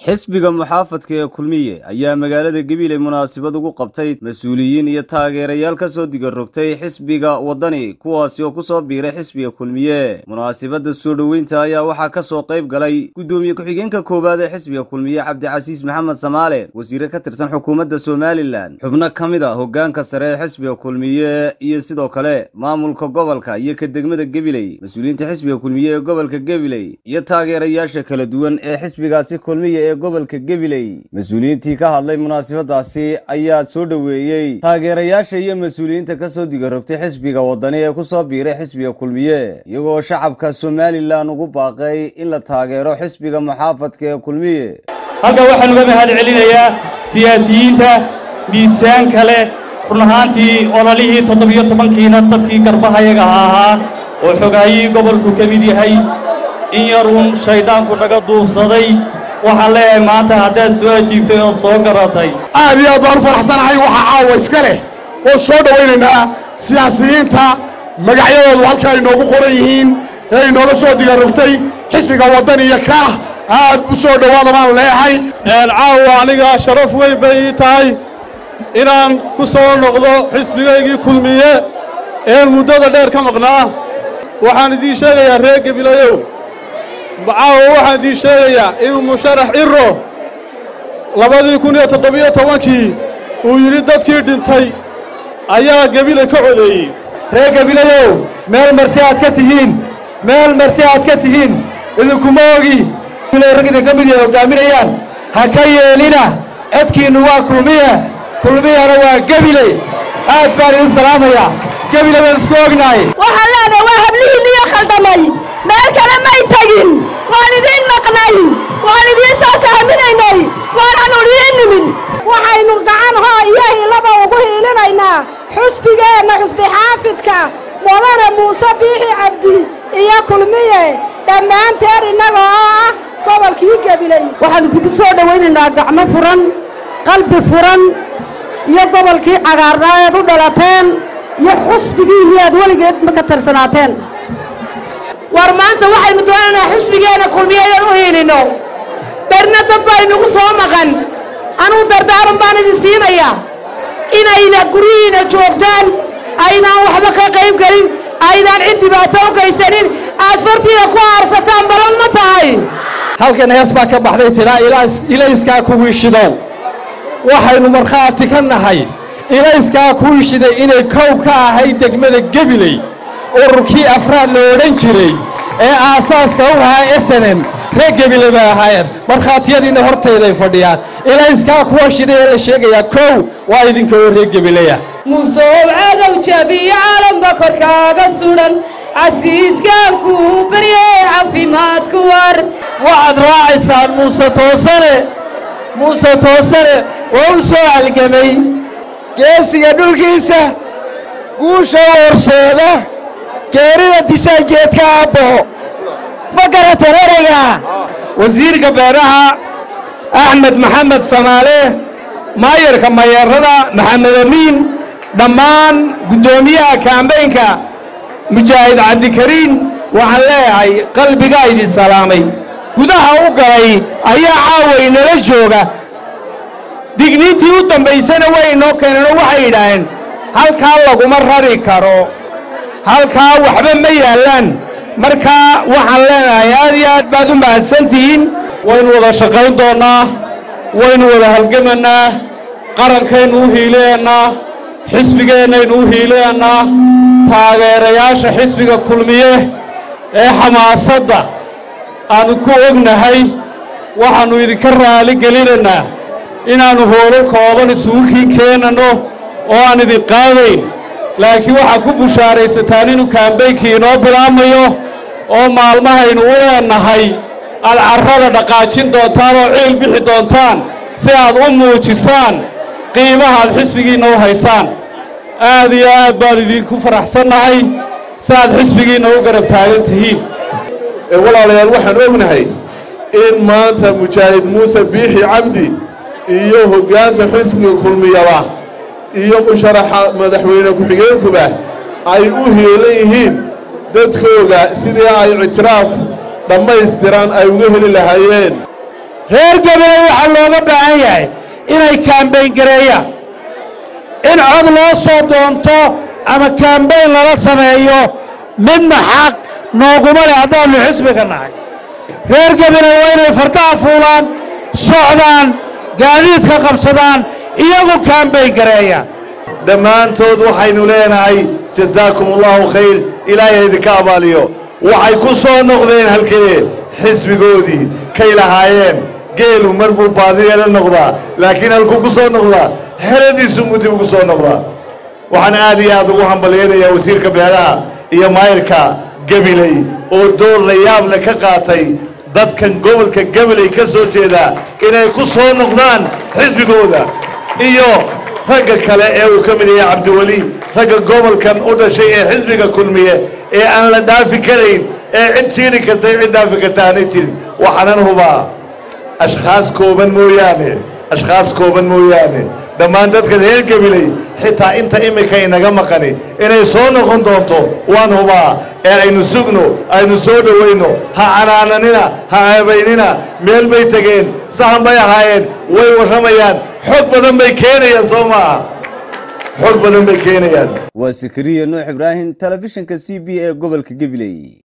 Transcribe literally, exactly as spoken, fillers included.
xisbiga muxaafadka ee kulmiye ayaa magaalada Gabiley munaasabad ugu qabtay mas'uuliyiin iyo taageerayaal ka soo diga rogtay xisbiga wadani kuwaas oo ku soo biiray xisbiga kulmiye. Munaasabada soo dhaweynta ayaa waxa ka soo qayb galay gudoomiye ku-xigeenka koobaad ee xisbiga kulmiye Cabdicasiis Maxamed Samaale, wasiir ka tirsan xukuumadda Soomaaliland, xubno kamid ah hoggaanka sare ee xisbiga kulmiye iyo sidoo kale maamulka gobolka iyo ka degmada Gabiley, mas'uuliyiinta xisbiga kulmiye ee gobolka Gabiley iyo taageerayaasha kala duwan ee xisbigaasi kulmiye ee gobolka Gabiley. Mas'uuliyiintii ka hadlay munaasabadaasi ayaa soo dhaweeyay taageerayaasha iyo mas'uuliyiinta ka soo diga rogtay xisbiga wadani ee ku soo biiray xisbiga kulmiye, iyagoo shacabka Soomaaliland ugu baaqay in la taageero xisbiga muxaafadka ee kulmiye. halka waxaan uga mahad celinayaa siyaasiyiinta miisaan kale run ahaantii ololihii toddoba iyo tobankiina dadkii garbahayaga ahaa oo xogaayay gobolku ka mid yahay in yar uun shaydaanku naga duubsaday. waxaan leeyahay maanta haddaad soo ajiibtay oo soo garatay aad iyo aad baan u faraxsanahay. waxa caawa iska leh oo soo dhawaynaynaa siyaasiyiinta magacyadoodu halka ay noogu qoran yihiin ee inooga soo diga rogtay xisbiga wadani iyo ka aad u soo dhawaada baan leeyahay. caawa aniga sharaf weyn bay tahay inaan ku soo noqdo xisbigaygii kulmiye ee muddada dheer ka maqnaa. waxaan idiin sheegayaa reer Gabileeyow, caawa waxaan idiin sheegayaa inuu musharax Iro labadii kun iyo toddoba iyo tobankii uu yidhi dadkii dhintay ayaa Gabiley ka codeeyey. reer Gabileeyow, meel marti aad ka tihiin meel marti aad ka tihiin idinkuma ogi ragida ka mid yahay hogaaminayaan. ha ka yeelina, codkiinnu waa kulmiye, kulmiyana waa Gabiley. aad baan idin salaamayaa. Gabiley baan isku ognahay. waxaan leenahay waa hablihiinni iyo khaldamay, meel kale may tagin. waan idiin maqnay, waan idiin soo sahminaynay, waananu idiin nimin. waxaynu gacan hoo iyo hiilaba ugu hiilinaynaa xusbigeenna xusbi xaafidka mudane muuse biixi cabdi iyo kulmiye dhammaanteen innaga oo ah gobolkii Gabiley. waxaan idinku soo dhawaynaynaa gacmo furan, qalbi furan iyo gobolkii cagaarnaa eed u dhalateen iyo xusbigiinii aad weligeed ma ka tarsanaateen. war maanta waxaynu doonaynaa xusbigeena kulmiye inaan u hiilino. berna dad baa inagu soo maqan. anuu dardaaran baan idin siinayaa inayna guryihiina joogtaan, aynaan waxba ka qayb gelin, aynaan cid dhibaato u geysanin, aad fartiida ku aarsataan balan ma tahay. halkan hees baa ka baxday tiraa ilayskaa ku wiishidow. waxaynu markhaati ka nahay ilayskaa ku wiishiday inay kow ka ahayd degmada Gabiley, ururkii afraad la odhan jiray ee aasaaska u ahaa S N M reer Gabiley bay ahaayeen. markhaatiyadiina hortayday fadhiyaan. ilayskaa kuwa shiday ee la sheegayaa kow waa idinka oo reer Gabileya. muusoob cadow jabiyo caalamka korkaaga sudan, casiiskaan kuu baryay caafimaadku war. waxaad raacaysaan muuse toosane. muuse toosane oo u soo halgamay geesiga dhulkiisa, guusha horseeda, geerida dishaa geedka aabbaho. ma garatan ereyga wasiirka beeraha Axmed Maxamed Samaale, maayarka maayarada Maxamed Amiin, dhammaan gudoomiyaha kaambeynka Mujaahid Cabdikariin, waxaan leeyahay qalbigaa idin salaamay. gudaha u galay ayaa caaway nala jooga. digniintii u dambaysana way inoo keeneen oo waxay yidhaaheen halkaa laguma rari karo, halkaa waxba ma yaallaan. markaa waxaan leenahay aad iyo aad baad u mahadsantihiin. waynu wada shaqayn doonnaa, waynu wada halgamaynaa, qarankaynu u hiilaynaa, xisbigeennaynu u hiilaynaa. taageerayaasha xisbiga kulmiye ee xamaasadda aanu ku ognahay waxaannu idinka raali gelinaynaa inaannu hoolo kooban isugu kiin keenanno oo aan idin qaadayn. laakiin waxaad ku bushaaraysataan inuu kaambeynkii inoo bilaabmayo oo maalmahaynu u leenahay aad carrada dhaqaajin doontaan oo ciil bixi doontaan si aad u muujisaan qiimaha aad xisbigiinna u haysaan. aad iyo aad baan idinku faraxsannahay si aad xisbigiinna u garab taagan tihiin. walaalayaal, waxaan ognahay in maanta mujaahid muuse biixi cabdi iyo hoggaanka xisbiga kulmiyaba iyo musharaxa madaxweyne ku-xigeenkuba ay u hiilan yihiin dadkooda sidii ay ictiraaf dhammaystiran ay uga heli lahaayeen. reer gabiley waxaa looga baahan yahay inay kaambeyn gareeyaan in cod loo soo doonto ama kaambeyn lala sameeyo midna xaq nooguma leh haddaannu xisbiga nahay reer gabiley waa inay fardaha fuulaan socdaan gaadiidka qabsadaan iyagu kaambeyn gareeyaan dhammaantood waxaynu leenahay jazaakum allahu khayr ilaahay idinka abaaliyo waxay ku soo noqdeen halkee xisbigoodii kay lahaayeen geelu mar buu baadiyeela noqdaa laakiin halkuu ku soo noqdaa xeradiisu mudib ugu soo noqdaa waxaan aad iyo aad ugu hambalyaynayaa wasiirka beeraha iyo maayirka gabiley oo door la yaab leh ka qaatay dadkan gobolka gabiley ka soo jeedaa inay ku soo noqdaan xisbigooda iyo ragga kale ee uu ka mid yahay cabdiweli ragga gobolkan u dhashay ee xisbiga kulmiye ee aan la dhaafi karayn ee cid jiiri kartay cid dhaafi karta aanay jirin waxaanan hubaa ashkhaas kooban mooyaane ashkhaas kooban mooyaane dhammaan dadka reer gabiley xitaa inta imika inaga maqani inay soo noqon doonto waan hubaa ee aynu sugno aynu soo dhowayno ha canaananina ha ceebaynina meel bay tegeen sahan bay ahaayeen way warramayaan xog badan bay keenayaan soo maaha xog badan bay keenayaan waa Sakariya Nuux Ibraahim telefishinka C B A gobolka Gabiley.